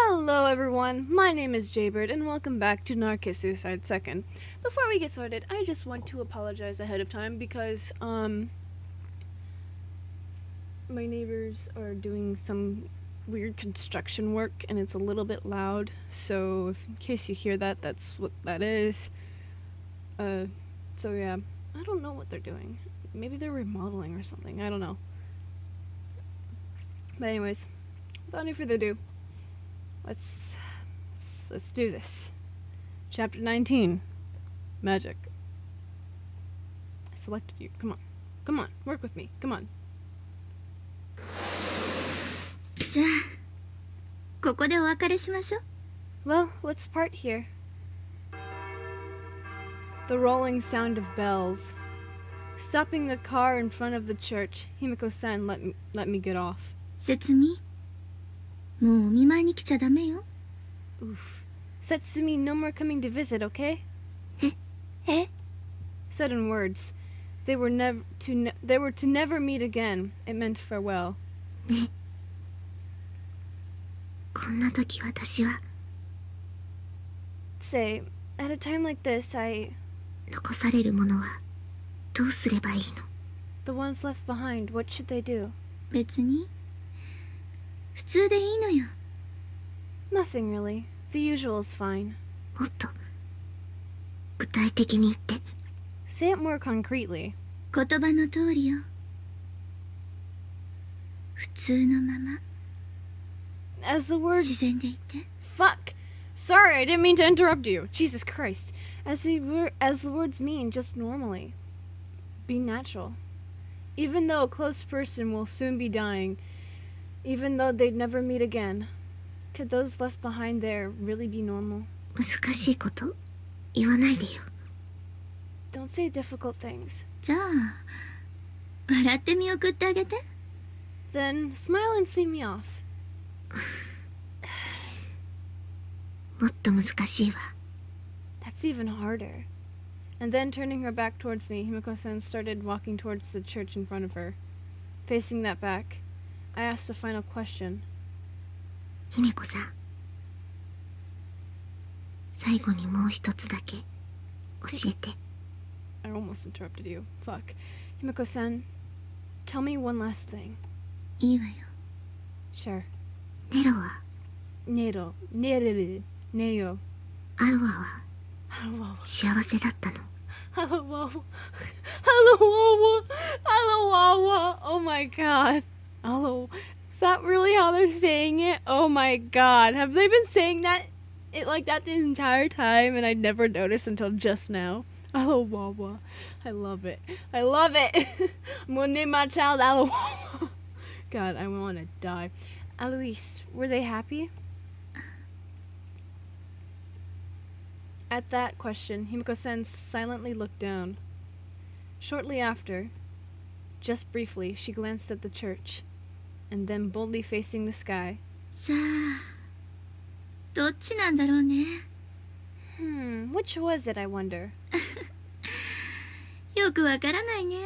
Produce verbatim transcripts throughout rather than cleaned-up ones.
Hello everyone, my name is Jaybird and welcome back to Narcus Suicide Second. Before we get started, I just want to apologize ahead of time because um my neighbors are doing some weird construction work and it's a little bit loud, so if, in case you hear that, that's what that is. Uh, so yeah, I don't know what they're doing. Maybe they're remodeling or something, I don't know. But anyways, without any further ado, Let's, let's let's do this. Chapter nineteen. Magic. I selected you. Come on. Come on. Work with me. Come on. じゃあ、ここでお別れしましょう。 Well, let's part here. The rolling sound of bells. Stopping the car in front of the church, Himiko-san let me, let me get off. 節美、もうお見舞いに来ちゃダメよ。 Oof. Setsumi, no more coming to visit, okay? え、え? Said in words. They were never to ne they were to never meet again. It meant farewell. ね。こんな時私は Say, at a time like this, I... 残されるものはどうすればいいの? The ones left behind, what should they do? 別に普通でいいのよ。 Nothing really. The usual is fine. もっと具体的に言って。 Say it more concretely. 言葉の通りよ。普通のまま As the word... 自然でいて。 Fuck! Sorry, I didn't mean to interrupt you. Jesus Christ. As the, wor as the words mean, just normally. Be natural. Even though a close person will soon be dying, even though they'd never meet again, could those left behind there really be normal? 難しいこと言わないでよ。 Don't say difficult things. じゃあ笑って見送ってあげて。 Then smile and see me off. もっと難しいわ。 That's even harder. And then turning her back towards me, Himiko-san started walking towards the church in front of her. Facing that back, I asked a final question. 姫子さん、最後にもう一つだけ教えて。 I almost interrupted you. Fuck. Himiko-san, tell me one last thing. いいわよ。 Sure. ネロは Nero. Nero. Neo. アロアは Hello. 幸せだったの。 Hello. Hello. Hello. Oh my god. Hello. Is that really how they're saying it? Oh my god. Have they been saying that it like that the entire time and I never noticed until just now? Hello, Wawa. I love it. I love it. I'm gonna name my child Aloe. God, I want to die. Alois, were they happy? At that question, Himiko-san silently looked down. Shortly after, just briefly, she glanced at the church, and then boldly facing the sky. さあ、どっちなんだろうね。 Hmm, which was it, I wonder? よくわからないね。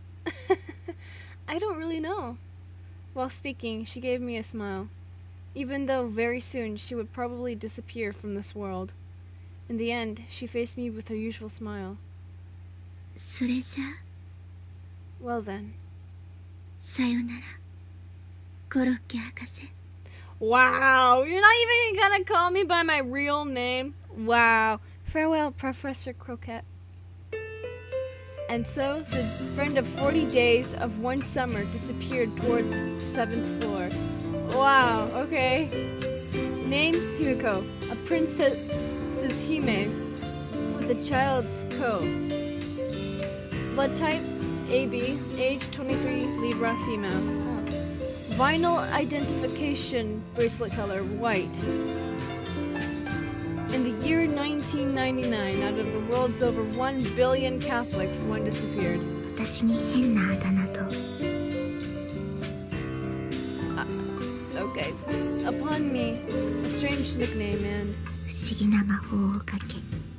I don't really know. While speaking, she gave me a smile, even though very soon she would probably disappear from this world. In the end, she faced me with her usual smile. それじゃ、 Well then. さよなら、コロッケ博士。 Wow, you're not even gonna call me by my real name? Wow. Farewell, Professor Croquette. And so, the friend of forty days of one summer disappeared toward the seventh floor. Wow, okay. Name, Himiko, a princess's Hime, with a child's Ko. Blood type, A B, age twenty-three, Libra, female. Oh. Vinyl identification bracelet color, white. In the year nineteen ninety-nine, out of the world's over one billion Catholics, one disappeared. 私に変なあだ名と Uh, okay. Upon me, a strange nickname and 不思議な魔法をかけ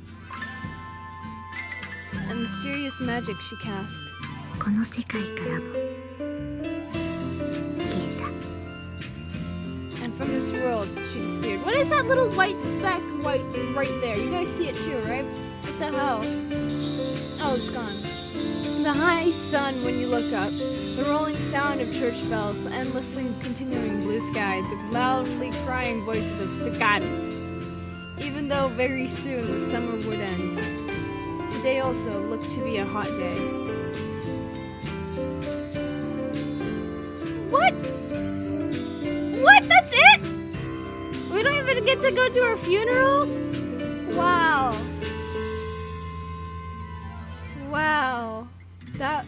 a mysterious magic she cast. この世界からも消えた。 from this world. She disappeared. What is that little white speck white right there? You guys see it too, right? What the hell? Oh, it's gone. The high sun when you look up. The rolling sound of church bells, the endlessly continuing blue sky, the loudly crying voices of cicadas. Even though very soon the summer would end. Today also looked to be a hot day. What? What? That's it? We don't even get to go to her funeral? Wow. Wow. That...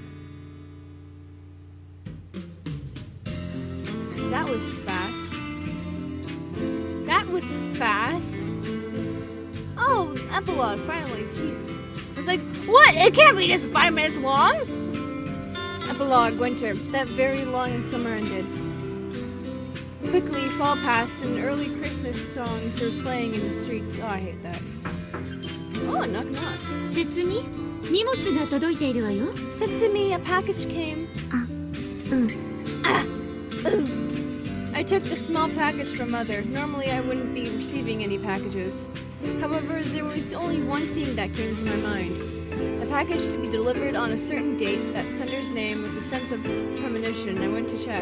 That was fast. That was fast. Oh, epilogue, finally. Jesus. I was like, what? It can't be just five minutes long? Epilogue, winter. That very long summer ended. Quickly, fall passed, and early Christmas songs were playing in the streets. Oh, I hate that. Oh, knock knock. Setsumi? 荷物が届いているわよ。 Setsumi, a package came. あ、うん。 Ah, ooh. I took the small package from Mother. Normally I wouldn't be receiving any packages. However, there was only one thing that came to my mind. A package to be delivered on a certain date, that sender's name with a sense of premonition. I went to check.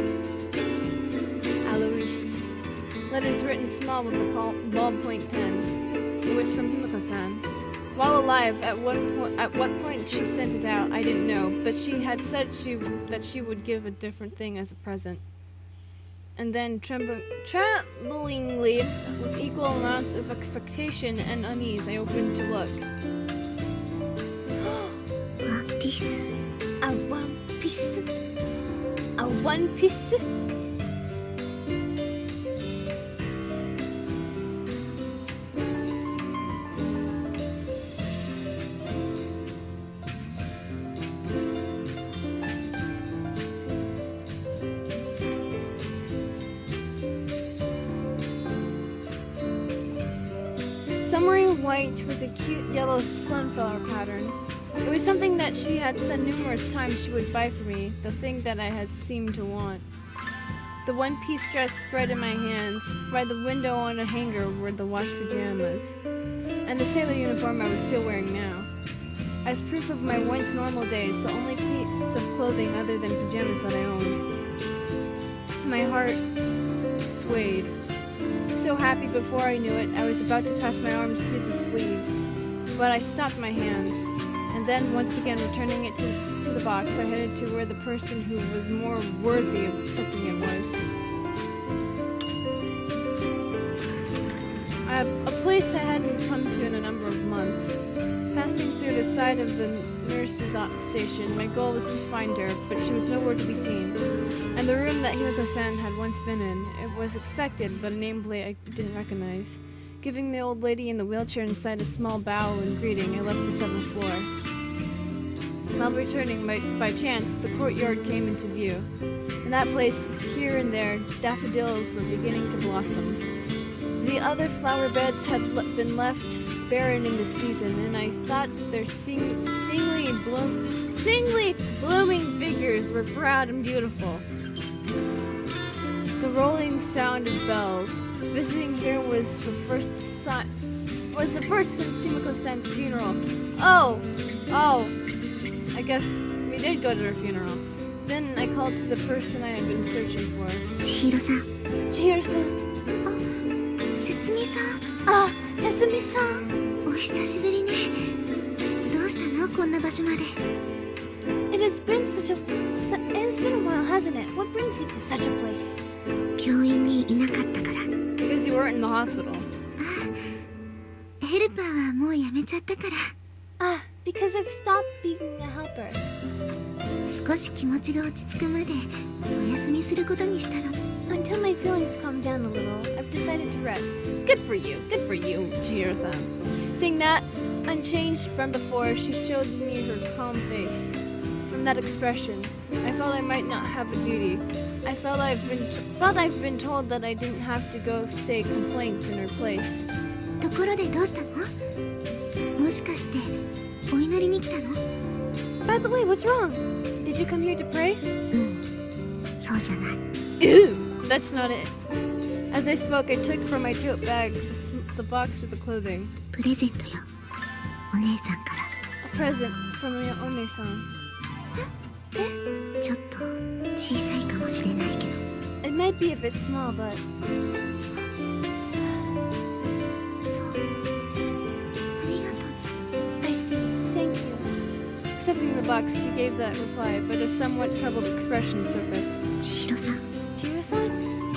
Alois. Letters written small with a ballpoint pen. It was from Himiko-san. While alive, at what, po- at what point she sent it out, I didn't know, but she had said she that she would give a different thing as a present. And then, trembl- tremblingly, with equal amounts of expectation and unease, I opened to look. One Piece. A One Piece. A One Piece. Summery white with a cute yellow sunflower pattern. It was something that she had said numerous times she would buy for me, the thing that I had seemed to want. The one-piece dress spread in my hands. By the window on a hanger were the washed pajamas, and the sailor uniform I was still wearing now. As proof of my once normal days, the only piece of clothing other than pajamas that I owned. My heart swayed. So happy before I knew it, I was about to pass my arms through the sleeves. But I stopped my hands, and then once again returning it to, to the box, I headed to where the person who was more worthy of accepting it was. A, a place I hadn't come to in a number of months. Passing through the side of the nurse's station, my goal was to find her, but she was nowhere to be seen. And the room that Himiko-san had once been in, it was expected, but a nameplate I didn't recognize. Giving the old lady in the wheelchair inside a small bow and greeting, I left the seventh floor. While returning by, by chance, the courtyard came into view. In that place, here and there, daffodils were beginning to blossom. The other flower beds had le- been left barren in the season, and I thought their sing- singly, bloom- singly blooming figures were proud and beautiful. The rolling sound of bells. Visiting here was the first si- was the first since Himiko-san's funeral. Oh, oh, I guess we did go to her funeral. Then I called to the person I had been searching for. Chihiro-san. Chihiro-san. Setsumi-san. Ah, Setsumi-san. お久しぶりね。どうしたのこんな場所まで。 It has been such a it has been a while, hasn't it? What brings you to such a place? 病院にいなかったから。 Because you weren't in the hospital. ヘルパーはもうやめちゃったから。 Ah, because I've stopped being a helper. 少し気持ちが落ち着くまでお休みすることにしたの。 Until my feelings calm down a little, I've decided to rest. Good for you, good for you, Chihiro-san. Seeing that, unchanged from before, she showed me her calm face. From that expression, I felt I might not have a duty. I felt I've been t- felt I've been told that I didn't have to go say complaints in her place. ところでどうしたの？もしかしてお祈りに来たの？ By the way, what's wrong? Did you come here to pray? うん、そうじゃない。 Ew, that's not it. As I spoke, I took from my tote bag the, sm the box with the clothing. プレゼントよ。お姉さんから。 A present from your One-san. ちょっと小さいかもしれないけど。 It might be a bit small, but... そう。ありがとう。 I see. Thank you. Accepting the box, she gave that reply, but a somewhat troubled expression surfaced. 千尋さん。 千尋さん?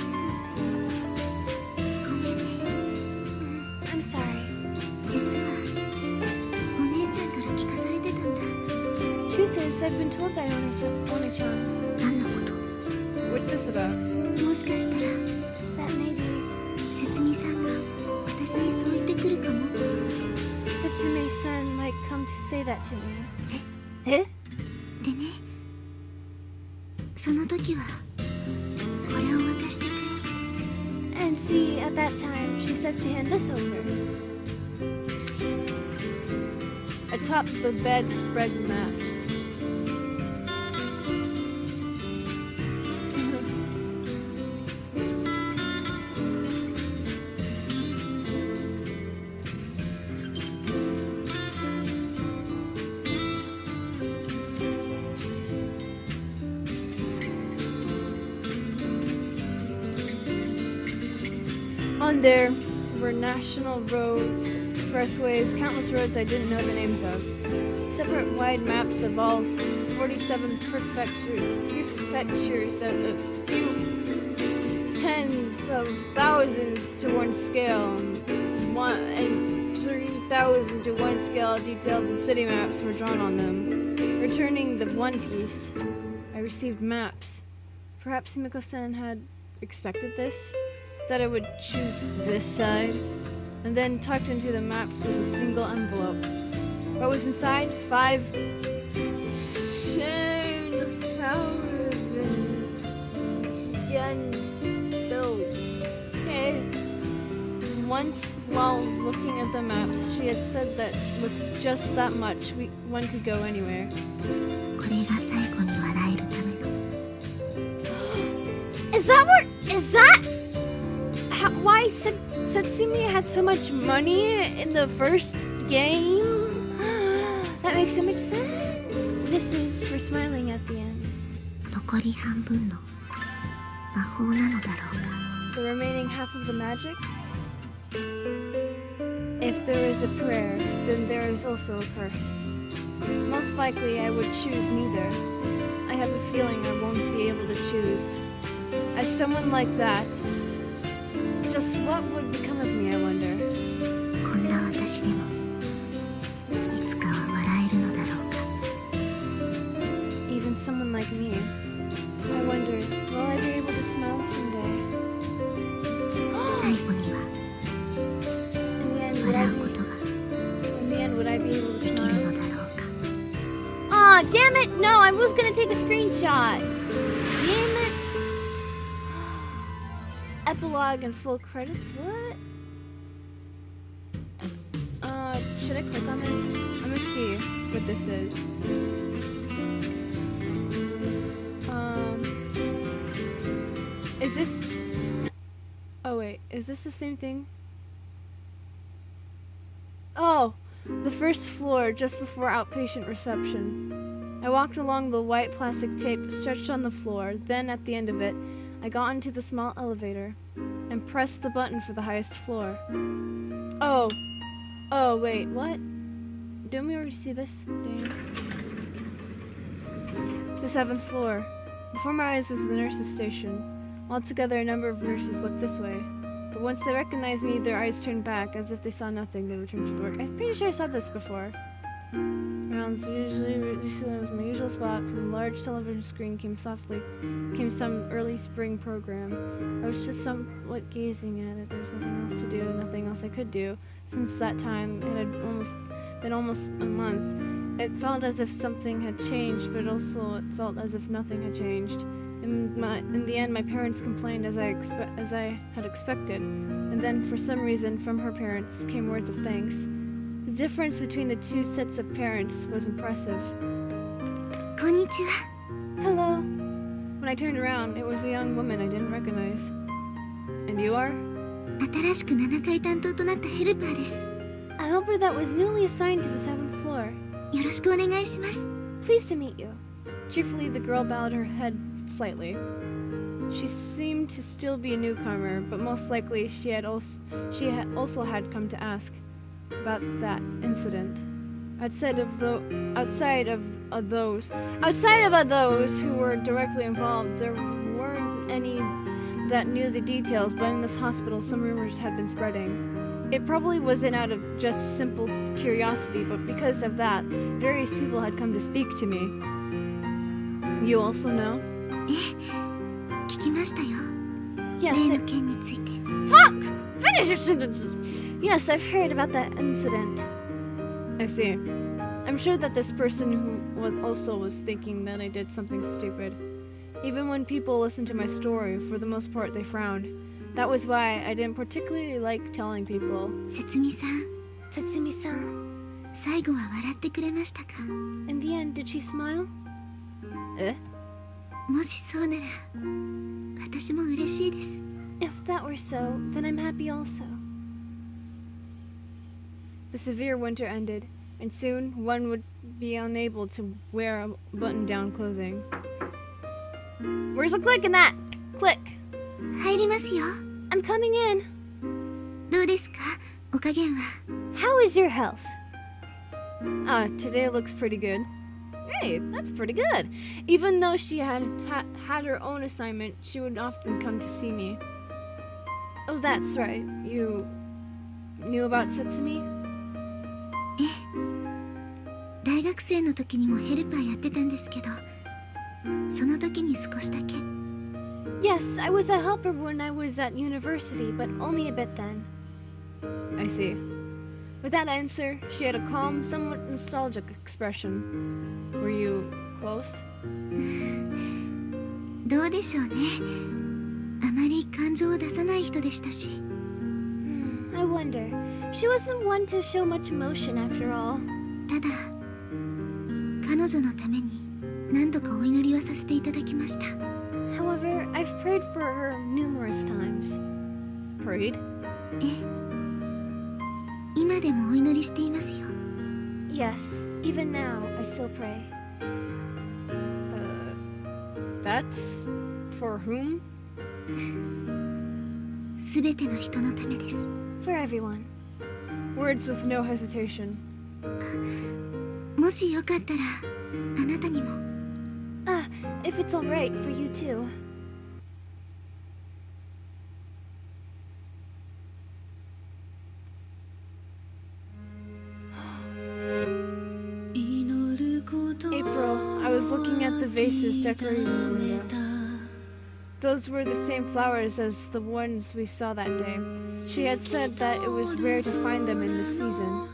ごめんね。 I'm sorry. 実はお姉ちゃんから聞かされてたんだ。 Truth is, I've been told by One-san, One-chan. 何のこと？ What's this about? もしかしたら That maybe 節美さんが私にそう言ってくるかも。 Setsume-san might come to say that to me. え？でね、その時はこれを渡してくれ。 And see, at that time, she said to hand this over. Atop the bed spread maps. On there were national roads, expressways, countless roads I didn't know the names of. Separate wide maps of all forty-seven prefecture, prefectures at a few tens of thousands to one scale, and, one, and three thousand to one scale detailed city maps were drawn on them. Returning the One Piece, I received maps. Perhaps Himiko-san had expected this? That I would choose this side, and then tucked into the maps was a single envelope. What was inside? Five ten thousand yen bills. Okay. Once, while looking at the maps, she had said that with just that much, we one could go anywhere. これが最後に笑えるための。 Is that where? Is that? How, why Set, Setsumi had so much money in the first game? That makes so much sense. This is for smiling at the end. 残り半分の魔法なのだろうか。 The remaining half of the magic? If there is a prayer, then there is also a curse. Most likely I would choose neither. I have a feeling I won't be able to choose. As someone like that, just what would become of me, I wonder. こんな私でもいつかは笑えるのだろうか。 Even someone like me. I wonder, will I be able to smile someday? 最後には In the end, would I 笑う be, ことが in the end, would I be able to できる smile? のだろうか。 Aw, damn it! No, I was gonna take a screenshot! Damn it! Epilogue and full credits? What? Uh, should I click on this? I'm gonna see what this is. Um, is this... Oh wait, is this the same thing? Oh, the first floor just before outpatient reception. I walked along the white plastic tape stretched on the floor, then at the end of it, I got into the small elevator and pressed the button for the highest floor. Oh. Oh, wait, what? Didn't we already see this? Dang. The seventh floor. Before my eyes was the nurse's station. Altogether, a number of nurses looked this way. But once they recognized me, their eyes turned back. As if they saw nothing, they returned to the work. I'm pretty sure I saw this before. Rounds usually was my usual spot. From a large television screen came softly came some early spring program. I was just somewhat gazing at it. There was nothing else to do, nothing else I could do. Since that time, it had almost been almost a month. It felt as if something had changed, but also it felt as if nothing had changed. In my in the end, my parents complained as I expe as I had expected, and then for some reason, from her parents came words of thanks. The difference between the two sets of parents was impressive. こんにちは。 Hello. When I turned around, it was a young woman I didn't recognize. And And you are? 新しくななかい担当となったヘルパーです。 A helper that was newly assigned to the seventh floor. よろしくお願いします。 Pleased to meet you. Cheerfully, the girl bowed her head slightly. She seemed to still be a newcomer, but most likely she had also she had also had come to ask about that incident. Outside of the outside of uh, those outside of uh, those who were directly involved, there weren't any that knew the details. But in this hospital, some rumors had been spreading. It probably wasn't out of just simple curiosity, but because of that, various people had come to speak to me. You also know? ええ、聞きましたよ。 Yes. 例 It, の件について。 fuck! Finish your sentences! Yes, I've heard about that incident. I see. I'm sure that this person who was also was thinking that I did something stupid. Even when people listened to my story, for the most part they frowned. That was why I didn't particularly like telling people. 節美さん、 Tatsumi-san. 最後は笑ってくれましたか？ In the end, did she smile? Eh? もしそうなら、私も嬉しいです。 If that were so, then I'm happy also. The severe winter ended, and soon one would be unable to wear button-down clothing. Where's the click in that? Click. 入りますよ。 I'm coming in. どうですか？お加減は。 How is your health? Ah, today looks pretty good. Hey, that's pretty good. Even though she had ha had her own assignment, she would often come to see me. Oh, that's right. You knew about Setsumi? ええ。大学生の時にもヘルパーやってたんですけど、その時に少しだけ。 Yes, I was a helper when I was at university, but only a bit then. I see. With that answer, she had a calm, somewhat nostalgic expression. Were you close? どうでしょうね。あまり感情を出さない人でしたし。 Hmm, I wonder. She wasn't one to show much emotion after all. ただ、彼女のために何度かお祈りはさせていただきました。 However, I've prayed for her numerous times. Prayed? ええ。今でもお祈りしていますよ。 Yes, even now, I still pray. Uh, that's for whom? すべての人のためです。 For everyone. Words with no hesitation. もしよかったら、あなたにも。 Ah, if it's alright for you too. April, I was looking at the vases decorating the window. Those were the same flowers as the ones we saw that day. She had said that it was rare to find them in this season.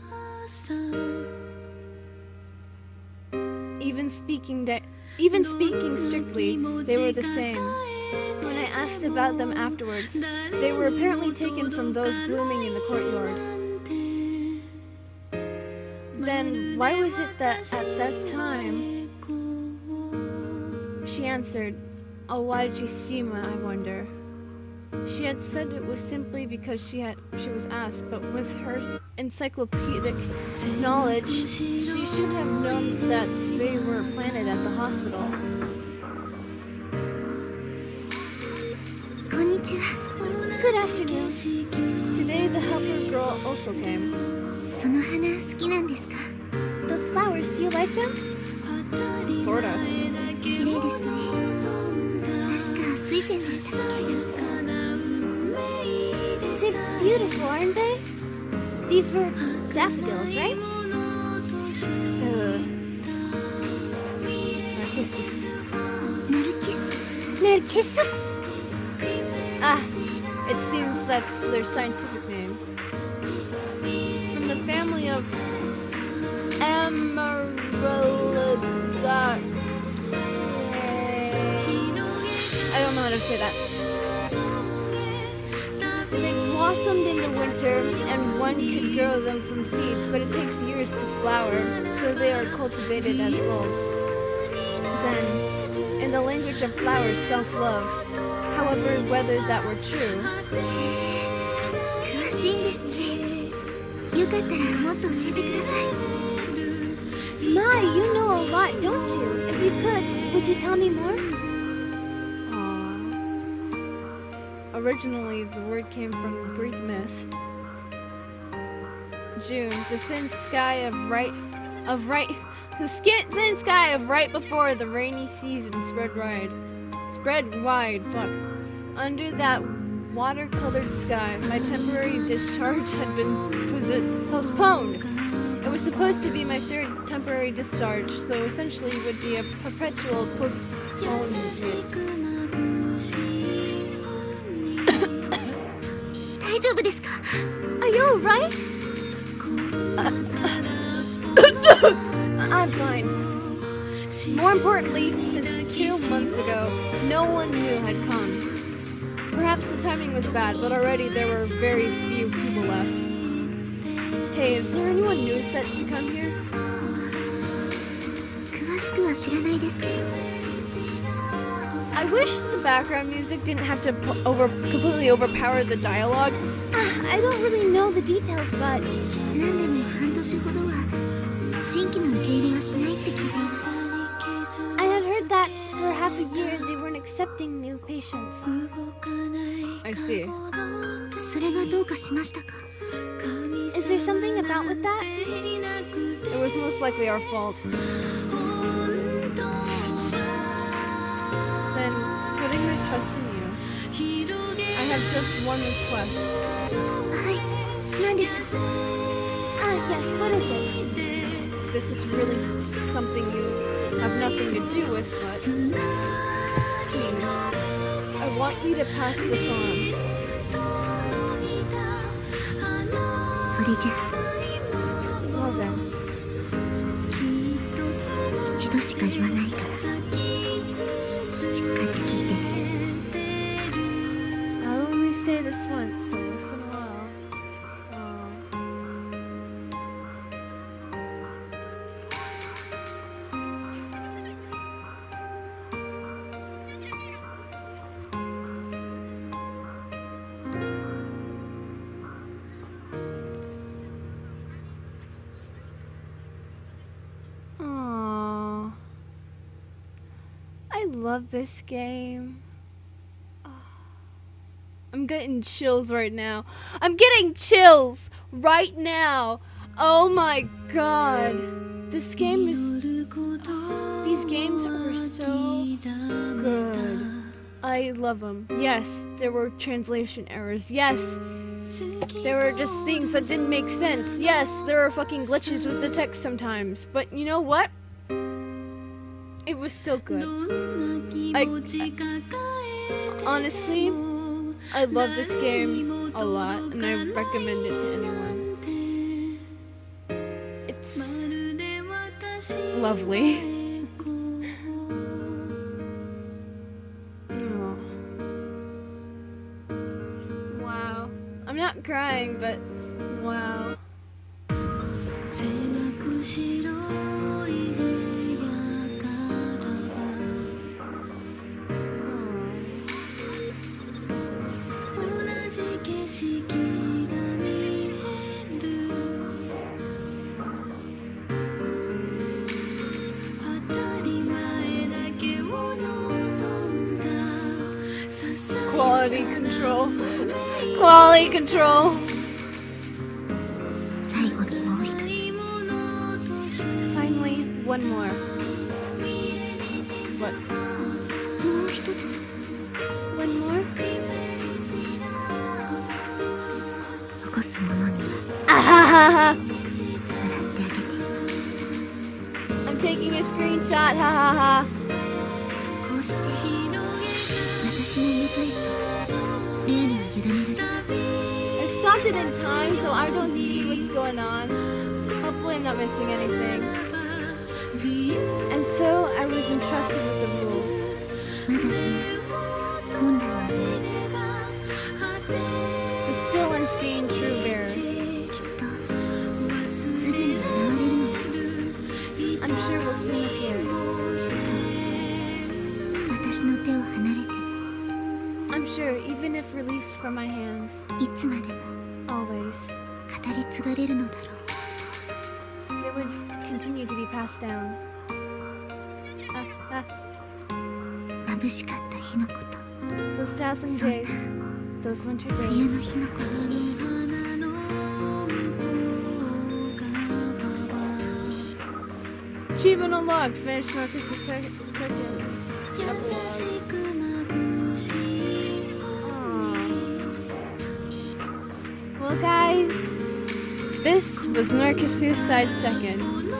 Even speaking that, even speaking strictly, they were the same. When I asked about them afterwards, they were apparently taken from those blooming in the courtyard. Then why was it that at that time? She answered, Awaji Shima, I wonder. She had said it was simply because she had she was asked, but with her encyclopedic knowledge, she should have known that they were planted at the hospital. こんにちは。 Good afternoon. Today the helper girl also came. その花好きなんですか？ Those flowers, do you like them? Sorta. 綺麗ですね。確か水仙でしたっけ？ They're beautiful, aren't they? These were daffodils, right? Uh, Narcissus. ナルキッソス。 Narcissus? Ah, it seems that's their scientific name. From the family of Amaryllidae. I don't know how to say that. They blossomed in the winter, and one could grow them from seeds, but it takes years to flower, so they are cultivated as bulbs. Then, in the language of flowers, self-love. However, discover whether that were true. 詳しいんですね。よかったらもっと教えてください。 My, you know a lot, don't you? If you could, would you tell me more? Aww. Originally, the word came from Greek myth. June, the thin sky of right, of right, the skin, thin sky of right before the rainy season spread wide, spread wide. Fuck. Under that watercolored sky, my temporary discharge had been postponed. It was supposed to be my third temporary discharge, so essentially it would be a perpetual postponement. 大丈夫ですか? Are you alright? I'm fine. More importantly, since two months ago, no one new had come. Perhaps the timing was bad, but already there were very few people left. Hey, is there anyone new set to come here? 詳しくは知らないですけど。 I wish the background music didn't have to over completely overpower the dialogue. I don't really know the details, but 何でも半年ほどは新規の受け入れはしないって聞いてます。 I had heard that for half a year they weren't accepting new patients. I see. それがどうかしましたか? Is there something about with that? It was most likely our fault. Then, putting my trust in you, I have just one request. はい、何でしょう? Ah, yes, what is it? This is really something you have nothing to do with, but please, I want you to pass this on. それじゃあ Well then, 一度しか言わないからしっかり聞いてね。 I'll only say this once, so listen well. Aww. I love this game. Oh. I'm getting chills right now. I'm getting chills right now. Oh my god. This game is... These games are so good. I love them. Yes, there were translation errors. Yes, there were just things that didn't make sense. Yes, there were fucking glitches with the text sometimes. But you know what? It was still good. I, honestly, I love this game a lot, and I recommend it to anyone. It's lovely. Oh. Wow. I'm not crying, but wow. Quality control. Quality control. 最後にもう一つ。 Finally, one more. What? もう一つ。 One more? 残すものには Ah, 笑ってあげて。 I'm taking a screenshot. Ha ha ha. こうして私の言うペースとルールを委ねる。 I stopped it in time so I don't see what's going on. Hopefully I'm not missing anything. And so I was entrusted with the rules. まだね、本来は The still unseen true bearer. きっとすぐに現れるのよ。 I'm sure we'll soon appear. 私の手を離れて I'm treasure, even if released from my hands. いつまでも Always. 語り継がれるのだろう。 They would continue to be passed down. Ah, ah, 眩しかった日のこと、 those dazzling days. Those winter 冬の days. 日のこと。 Achievement unlocked. Finish Snorkus' circuit. Well, guys, this was Snorkus Suicide Second.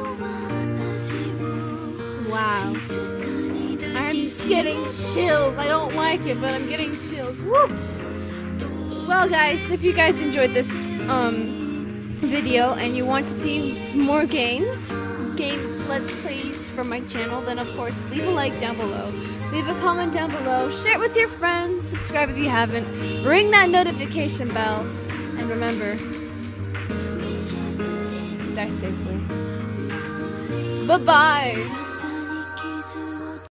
Wow. I'm getting chills. I don't like it, but I'm getting chills. Woo! Well, guys, if you guys enjoyed this um, video and you want to see more games, game Let's Plays from my channel, then of course leave a like down below. Leave a comment down below. Share it with your friends. Subscribe if you haven't. Ring that notification bell. And remember, die safely. Bye-bye.